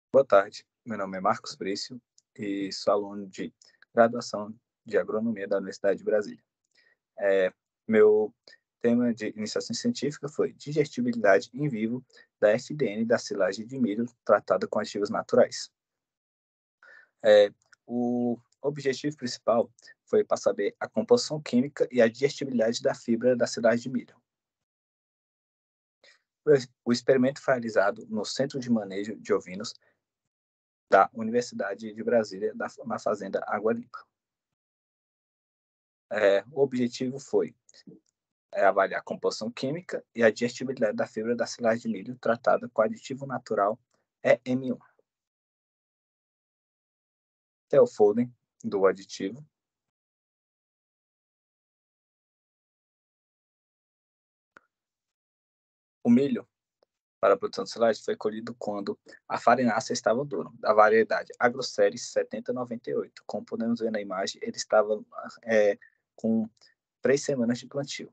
Boa tarde, meu nome é Marcos Brício e sou aluno de graduação de agronomia da Universidade de Brasília. É, Meu tema de iniciação científica foi digestibilidade em vivo da FDN da silagem de milho tratada com aditivos naturais. É, o objetivo principal foi para saber a composição química e a digestibilidade da fibra da silagem de milho. O experimento foi realizado no Centro de Manejo de Ovinos da Universidade de Brasília, na Fazenda Água Limpa. O objetivo foi avaliar a composição química e a digestibilidade da fibra da silagem de milho tratada com aditivo natural EM1. Esse é o folder do aditivo. O milho para a produção de silagem foi colhido quando a farinácea estava dura, da variedade Agroceres 7098. Como podemos ver na imagem, ele estava com 3 semanas de plantio.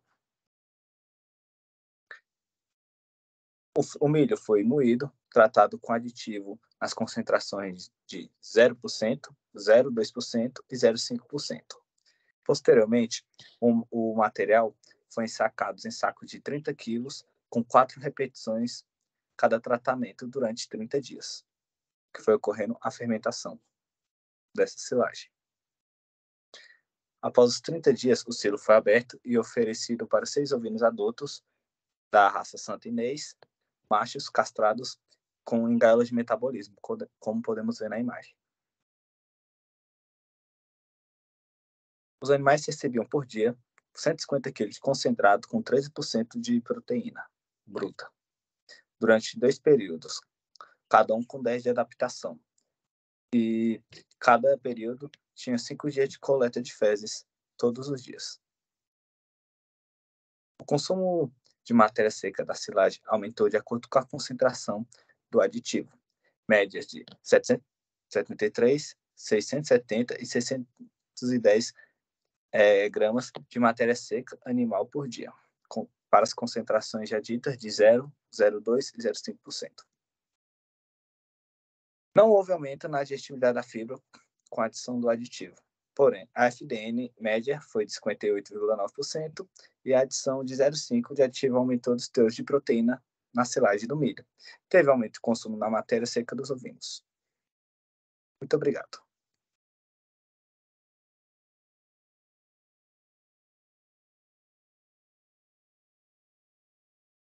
O milho foi moído, tratado com aditivo nas concentrações de 0%, 0,2% e 0,5%. Posteriormente, o material foi ensacado em sacos de 30 quilos, com 4 repetições cada tratamento durante 30 dias, que foi ocorrendo a fermentação dessa silagem. Após os 30 dias, o silo foi aberto e oferecido para 6 ovinos adultos da raça Santa Inês, machos castrados com engaiolo de metabolismo, como podemos ver na imagem. Os animais recebiam por dia 150 kg de concentrado com 13% de proteína bruta, durante 2 períodos, cada um com 10 de adaptação. E cada período tinha 5 dias de coleta de fezes, todos os dias. O consumo de matéria seca da silagem aumentou de acordo com a concentração do aditivo, médias de 773, 670 e 610 gramas de matéria seca animal por dia, para as concentrações já ditas de 0, 0,2 e 0,5%. Não houve aumento na digestibilidade da fibra com a adição do aditivo. Porém, a FDN média foi de 58,9% e a adição de 0,5% de aditivo aumentou os teores de proteína na silagem do milho. Teve aumento de consumo na matéria seca dos ovinos. Muito obrigado.